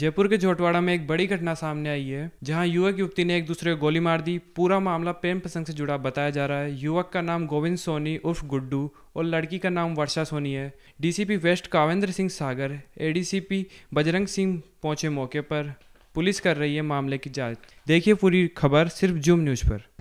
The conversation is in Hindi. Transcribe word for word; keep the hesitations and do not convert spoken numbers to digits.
जयपुर के झोटवाड़ा में एक बड़ी घटना सामने आई है, जहां युवक युवती ने एक दूसरे को गोली मार दी। पूरा मामला प्रेम प्रसंग से जुड़ा बताया जा रहा है। युवक का नाम गोविंद सोनी उर्फ गुड्डू और लड़की का नाम वर्षा सोनी है। DCP west Kavendra Singh Sagar, ADCP Bajrang Singh पहुंचे मौके पर। पुलिस कर रही है मामले की जांच। देखिए पूरी खबर सिर्फ जूम न्यूज पर।